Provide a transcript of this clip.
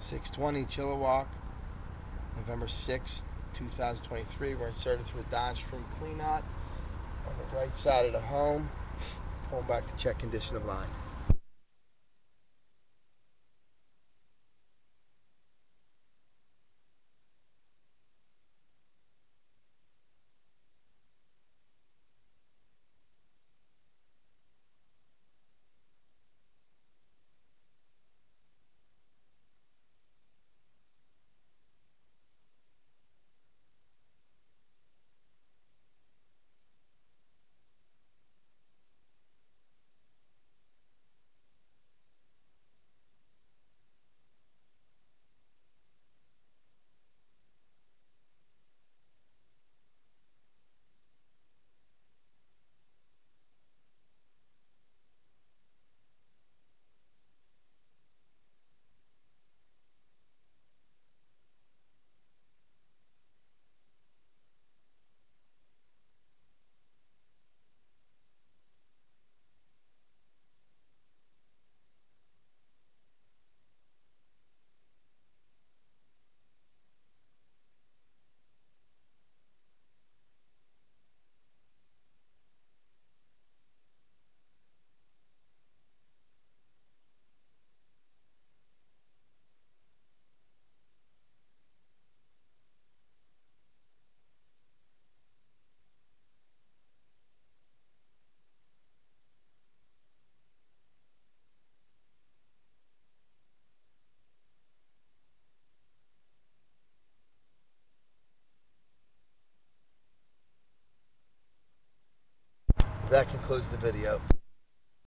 620 Chilliwack, November 6th, 2023. We're inserted through a Don String clean knot on the right side of the home. Pulling back to check condition of line. That concludes the video.